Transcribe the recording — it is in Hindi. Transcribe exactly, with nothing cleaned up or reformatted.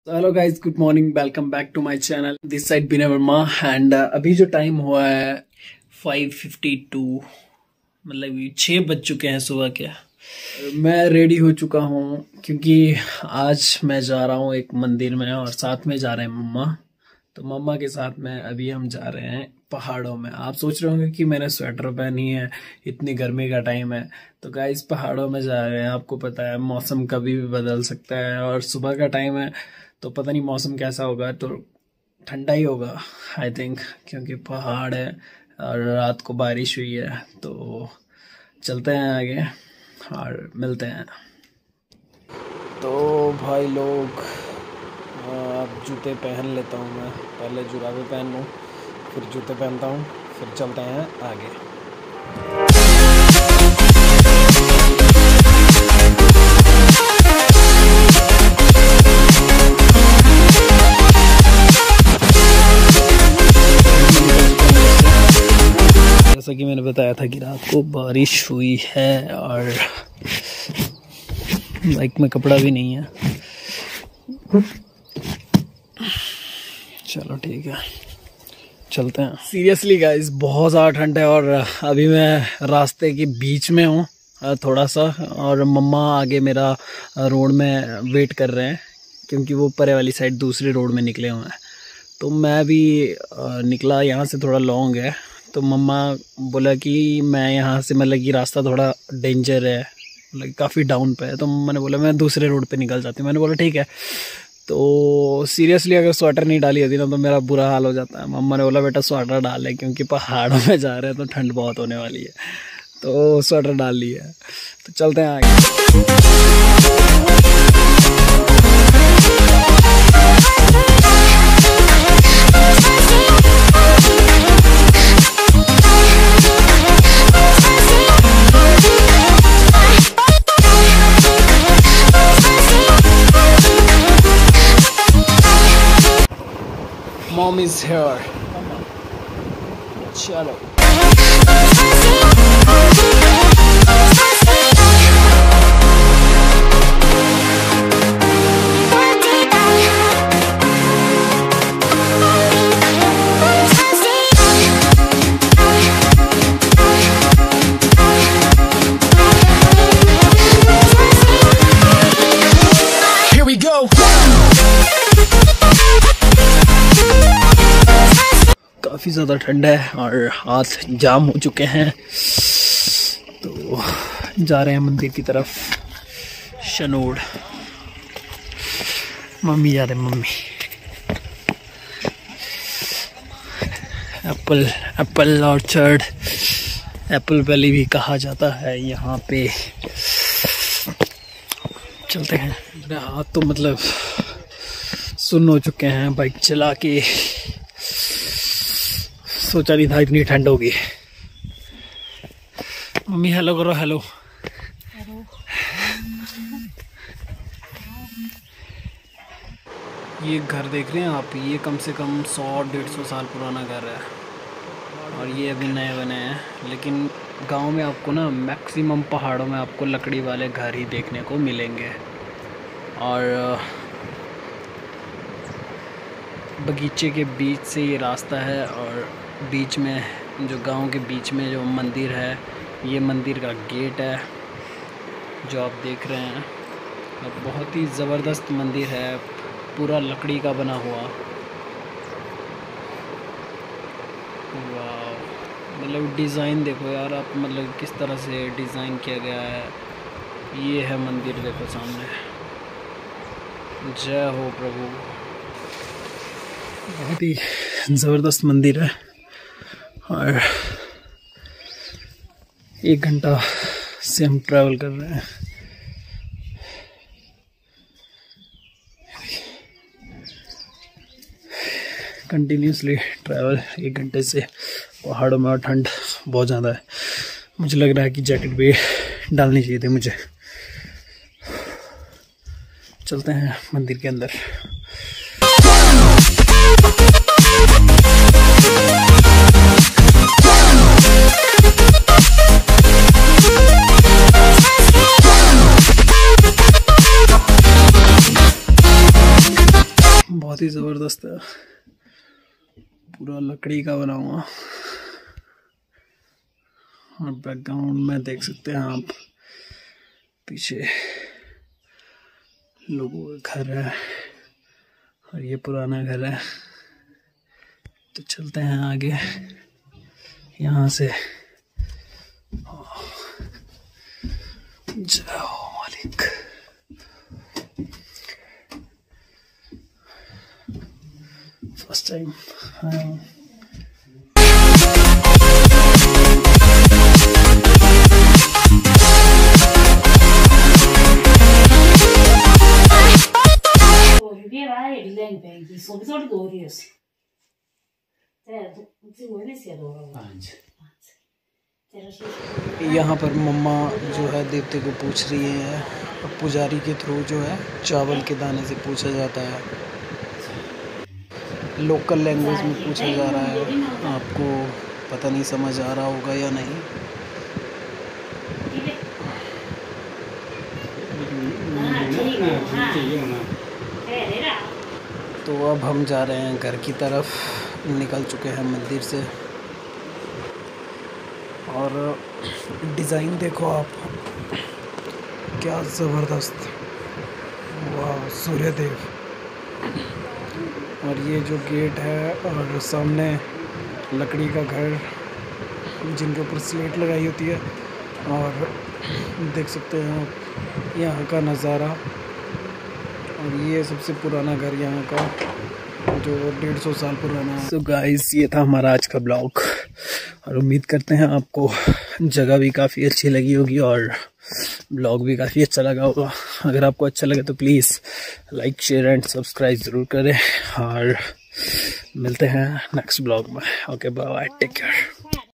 Hello guys, good morning, welcome back to my channel. This side Bina Verma and अभी जो टाइम हुआ है फाइव फिफ्टी टू, मतलब ये छः बज चुके हैं सुबह के। मैं रेडी हो चुका हूँ क्योंकि आज मैं जा रहा हूँ एक मंदिर में और साथ में जा रहे हैं मम्मा। तो मम्मा के साथ में अभी हम जा रहे हैं पहाड़ों में। आप सोच रहे होंगे कि मैंने स्वेटर पहनी है, इतनी गर्मी का टाइम है। तो गाइस पहाड़ों में जा रहे हैं, आपको पता है मौसम कभी भी बदल सकता है और सुबह का टाइम है तो पता नहीं मौसम कैसा होगा, तो ठंडा ही होगा आई थिंक, क्योंकि पहाड़ है और रात को बारिश हुई है। तो चलते हैं आगे और मिलते हैं। तो भाई लोग, अब जूते पहन लेता हूँ मैं, पहले जुराबे पहन लूँ फिर जूते पहनता हूँ, फिर चलते हैं आगे। जैसा कि मैंने बताया था कि रात को बारिश हुई है और बाइक में कपड़ा भी नहीं है। चलो ठीक है, चलते हैं। सीरियसली गाइस बहुत ज़्यादा ठंड है और अभी मैं रास्ते के बीच में हूँ थोड़ा सा, और मम्मा आगे मेरा रोड में वेट कर रहे हैं क्योंकि वो परे वाली साइड दूसरे रोड में निकले हुए हैं। तो मैं भी निकला, यहाँ से थोड़ा लॉन्ग है। तो मम्मा बोला कि मैं यहाँ से, मतलब कि रास्ता थोड़ा डेंजर है, मतलब काफ़ी डाउन पे है। तो मम्मा ने बोला मैं दूसरे रोड पे निकल जाती हूँ। मैंने बोला ठीक है। तो सीरियसली अगर स्वेटर नहीं डाली होती ना तो मेरा बुरा हाल हो जाता है। मम्मा ने बोला बेटा स्वेटर डाल ले, क्योंकि पहाड़ों में जा रहे हैं तो ठंड बहुत होने वाली है। तो स्वेटर डाल ली है, तो चलते हैं आगे। Mom is here. चलो Here we go. काफ़ी ज़्यादा ठंड है और हाथ जाम हो चुके हैं। तो जा रहे हैं मंदिर की तरफ, शनोड़। मम्मी जा रहे हैं, mummy. Apple apple orchard, apple valley भी कहा जाता है यहाँ पे। चलते हैं। मेरे हाथ तो मतलब सुन्न हो चुके हैं बाइक चला के। सोचा नहीं था इतनी ठंड होगी। मम्मी हेलो करो। Hello hello. ये घर देख रहे हैं आप, ये कम से कम सौ डेढ़ सौ साल पुराना घर है और ये अभी नए बने हैं। लेकिन गांव में आपको ना मैक्सिमम पहाड़ों में आपको लकड़ी वाले घर ही देखने को मिलेंगे। और बगीचे के बीच से ये रास्ता है और बीच में, जो गांव के बीच में जो मंदिर है, ये मंदिर का गेट है जो आप देख रहे हैं। और बहुत ही ज़बरदस्त मंदिर है, पूरा लकड़ी का बना हुआ। वाह, मतलब डिज़ाइन देखो यार आप, मतलब किस तरह से डिज़ाइन किया गया है। ये है मंदिर, देखो सामने। जय हो प्रभु। बहुत ही ज़बरदस्त मंदिर है और एक घंटा से हम ट्रैवल कर रहे हैं। कंटिन्यूसली ट्रैवल एक घंटे से पहाड़ों में, और ठंड बहुत ज़्यादा है। मुझे लग रहा है कि जैकेट भी डालनी चाहिए थी मुझे। चलते हैं मंदिर के अंदर। बहुत ही ज़बरदस्त है, पूरा लकड़ी का बना हुआ। और बैकग्राउंड में देख सकते हैं आप, पीछे लोगों का घर है और ये पुराना घर है। तो चलते हैं आगे यहाँ से। जय हो मालिक। फर्स्ट टाइम आया हूँ। यहाँ पर मम्मा जो है देवते को पूछ रही है, पुजारी के थ्रू जो है चावल के दाने से पूछा जाता है, लोकल लैंग्वेज में पूछा जा रहा है। आपको पता नहीं समझ आ रहा होगा या नहीं। तो अब हम जा रहे हैं घर की तरफ, निकल चुके हैं मंदिर से। और डिज़ाइन देखो आप, क्या ज़बरदस्त, वाह, सूर्यदेव। और ये जो गेट है और सामने लकड़ी का घर जिनके ऊपर स्लेट लगाई होती है। और देख सकते हैं आप यहाँ का नज़ारा। और ये सबसे पुराना घर यहाँ का, जो डेढ़ सौ साल पुराना है। सो गाइस, ये था हमारा आज का ब्लॉग और उम्मीद करते हैं आपको जगह भी काफ़ी अच्छी लगी होगी और ब्लॉग भी काफ़ी अच्छा लगा होगा। अगर आपको अच्छा लगे तो please like, share and subscribe ज़रूर करें और मिलते हैं नेक्स्ट ब्लॉग में। Okay, bye, take care.